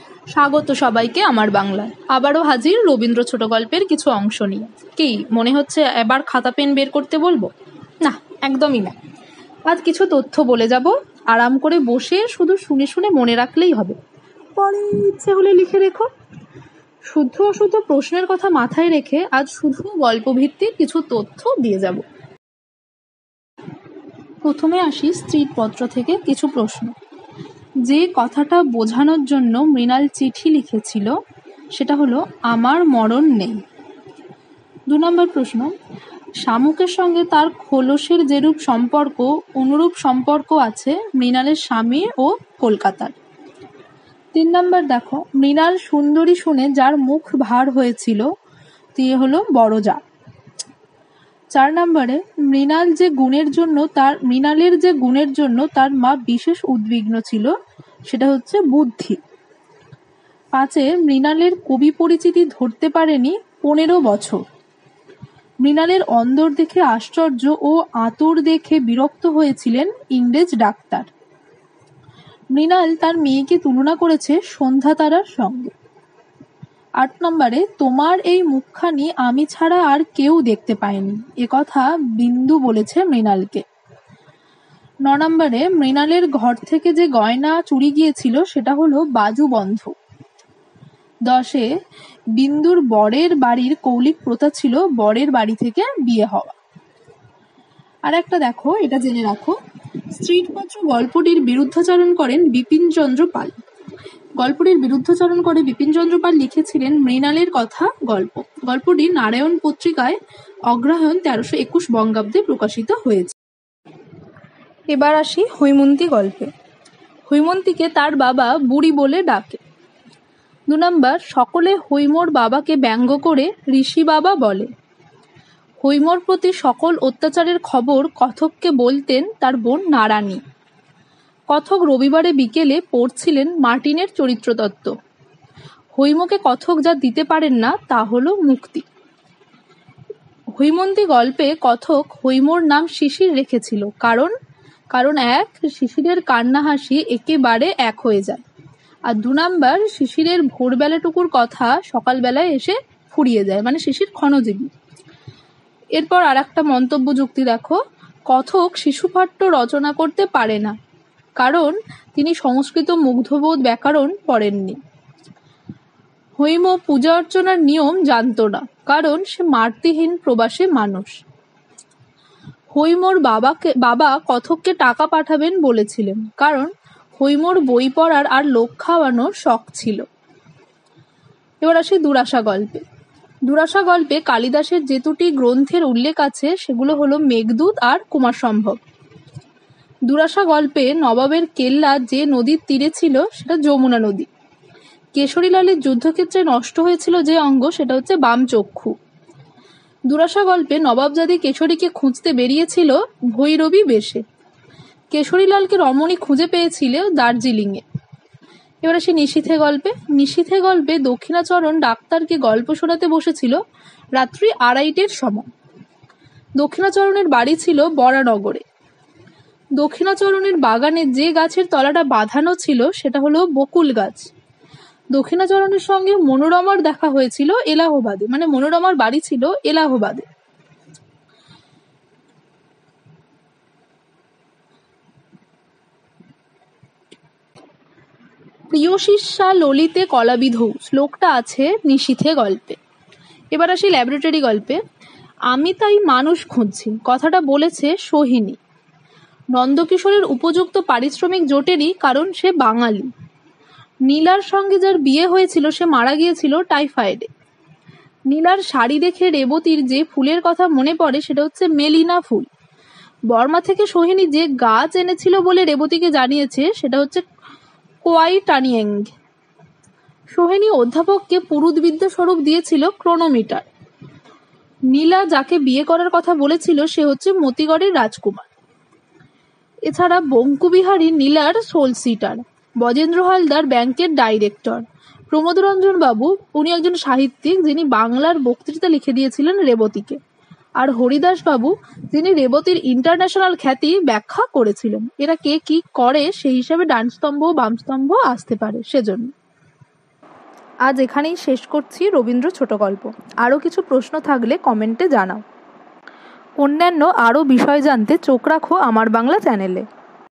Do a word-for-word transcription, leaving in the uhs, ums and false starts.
স্বাগত সবাইকে আমার বাংলায়। আবারও হাজির রবীন্দ্র ছোট গল্পের কিছু অংশ নিয়ে। কি মনে হচ্ছে এবার খাতা পেন বের করতে বলবো? না, একদমই না। আজ কিছু তথ্য বলে যাব, আরাম করে বসে শুধু শুনে শুনে মনে রাখলেই হবে, পরে ইচ্ছে হলে লিখে রেখো। শুদ্ধ অশুদ্ধ প্রশ্নের কথা মাথায় রেখে আজ শুধু গল্পভিত্তিক কিছু তথ্য দিয়ে যাব। প্রথমে আসি স্ত্রীর পত্র থেকে কিছু প্রশ্ন। যে কথাটা বোঝানোর জন্য মৃণাল চিঠি লিখেছিল সেটা হলো আমার মরণ নেই। দু নম্বর প্রশ্ন, শামুকের সঙ্গে তার খোলসের যেরূপ সম্পর্ক অনুরূপ সম্পর্ক আছে মৃণালের স্বামী ও কলকাতার। তিন নম্বর দেখো, মৃণাল সুন্দরী শুনে যার মুখ ভার হয়েছিল তিনি হলো বড় জা। চার নম্বরে, মৃণাল যে গুণের জন্য তার মৃণালের যে গুণের জন্য তার মা বিশেষ উদ্বিগ্ন ছিল সেটা হচ্ছে বুদ্ধি। পাঁচে, মৃণালের কবি পরিচিতি ধরতে পারেনি পনেরো বছর। মৃণালের অন্দর দেখে আশ্চর্য ও আতর দেখে বিরক্ত হয়েছিলেন ইংরেজ ডাক্তার। মৃণাল তার মেয়েকে তুলনা করেছে সন্ধ্যা তারার সঙ্গে। আট নম্বরে, তোমার এই মুখখানি আমি ছাড়া আর কেউ দেখতে পায়নি, একথা বিন্দু বলেছে মৃণালকে। ন নম্বরে, মৃণালের ঘর থেকে যে গয়না চুরি গিয়েছিল সেটা হলো বাজুবন্ধ। দশে, বিন্দুর বরের বাড়ির কৌলিক প্রথা ছিল বরের বাড়ি থেকে বিয়ে হওয়া। আর একটা দেখো, এটা জেনে রাখো, স্ত্রীপত্র গল্পটির বিরুদ্ধাচরণ করেন বিপিনচন্দ্র পাল। গল্পটির বিরুদ্ধাচরণ করে বিপিনচন্দ্র পাল লিখেছিলেন মৃণালের কথা গল্প। গল্পটি নারায়ণ পত্রিকায় অগ্রহায়ণ তেরোশো একুশ বঙ্গাব্দে প্রকাশিত হয়েছে। এবার আসি হৈমন্তী গল্পে। হৈমন্তীকে তার বাবা বুড়ি বলে ডাকে। দু নম্বর, সকলে হৈমর বাবাকে ব্যঙ্গ করে ঋষি বাবা বলে। হৈমর প্রতি সকল অত্যাচারের খবর কথককে বলতেন তার বোন নারানী। কথক রবিবারে বিকেলে পড়ছিলেন মার্টিনের চরিত্রতত্ত্ব। হৈমকে কথক যা দিতে পারেন না তা হলো মুক্তি। হৈমন্তী গল্পে কথক হৈমর নাম শিশির রেখেছিল কারণ কারণ এক, শিশিরের কান্না হাসি একেবারে এক হয়ে যায়, আর দু নাম্বার, শিশিরের ভোরবেলাটুকুর কথা সকালবেলায় এসে ফুরিয়ে যায়, মানে শিশির ক্ষণজীবী। এরপর আর একটা মন্তব্য যুক্তি দেখো, কথক শিশুপাঠ্য রচনা করতে পারে না কারণ তিনি সংস্কৃত মুগ্ধবোধ ব্যাকরণ পড়েননি। হৈম পূজা অর্চনার নিয়ম জানত না কারণ সে মাতৃহীন প্রবাসী মানুষ। হৈমর বাবাকে বাবা কথককে টাকা পাঠাবেন বলেছিলেন কারণ হৈমর বই পড়ার আর লোক খাওয়ানোর শখ ছিল। এবার আসি দুরাশা গল্পে। দুরাশা গল্পে কালিদাসের যে দুটি গ্রন্থের উল্লেখ আছে সেগুলো হলো মেঘদূত আর কুমার সম্ভব। দুরাশা গল্পে নবাবের কেল্লা যে নদীর তীরে ছিল সেটা যমুনা নদী। কেশরীলালের যুদ্ধক্ষেত্রে নষ্ট হয়েছিল যে অঙ্গ সেটা হচ্ছে বাম চক্ষু। দুরাশা গল্পে নবাবজাদি কেশরীকে খুঁজতে বেরিয়েছিল ভৈরবী বেশে। কেশরীলালকে রমণী খুঁজে পেয়েছিল দার্জিলিংয়ে। এবার আসি নিশীথে গল্পে। নিশীথে গল্পে দক্ষিণাচরণ ডাক্তারকে গল্প শোনাতে বসেছিল রাত্রি আড়াইটের সময়। দক্ষিণাচরণের বাড়ি ছিল বরানগরে। দক্ষিণাচরণের বাগানে যে গাছের তলাটা বাঁধানো ছিল সেটা হলো বকুল গাছ। দক্ষিণাচরণের সঙ্গে মনোরমার দেখা হয়েছিল এলাহাবাদে, মানে মনোরমার বাড়ি ছিল এলাহাবাদে। প্রিয় শিষ্যা ললিতে কলাবিধৌ শ্লোকটা আছে নিশীথে গল্পে। এবার আসি ল্যাবরেটরি গল্পে। আমি তাই মানুষ খুঁজছি কথাটা বলেছে সোহিনী। নন্দকিশোরের উপযুক্ত পারিশ্রমিক জোটেনি কারণ সে বাঙালি। নীলার সঙ্গে যার বিয়ে হয়েছিল সে মারা গিয়েছিল টাইফয়েডে। নীলার শাড়ি দেখে রেবতীর যে ফুলের কথা মনে পড়ে সেটা হচ্ছে মেলিনা ফুল। বর্মা থেকে সোহিনী যে গাছ এনেছিল বলে রেবতীকে জানিয়েছে সেটা হচ্ছে কোয়াইটানিয়েং। সোহিনী অধ্যাপককে পুরুতবিদ্যা স্বরূপ দিয়েছিল ক্রোনোমিটার। নীলা যাকে বিয়ে করার কথা বলেছিল সে হচ্ছে মতিগড়ের রাজকুমার। এছাড়া বঙ্কুবিহারী নীলার সোল সিটার। বজেন্দ্র হালদার ব্যাংকের ডাইরেক্টর। প্রমোদরঞ্জন বাবু উনি একজন সাহিত্যিক যিনি বাংলার বক্তৃতা লিখে দিয়েছিলেন রেবতীকে। আর হরিদাস বাবু যিনি রেবতীর ইন্টারন্যাশনাল খ্যাতি ব্যাখ্যা করেছিলেন। এরা কে কি করে সেই হিসাবে ডান স্তম্ভ বাম স্তম্ভ আসতে পারে সেজন্য। আজ এখানেই শেষ করছি রবীন্দ্র ছোট গল্প। আরও কিছু প্রশ্ন থাকলে কমেন্টে জানাও। অন্যান্য আরও বিষয় জানতে চোখ রাখো আমার বাংলা চ্যানেলে।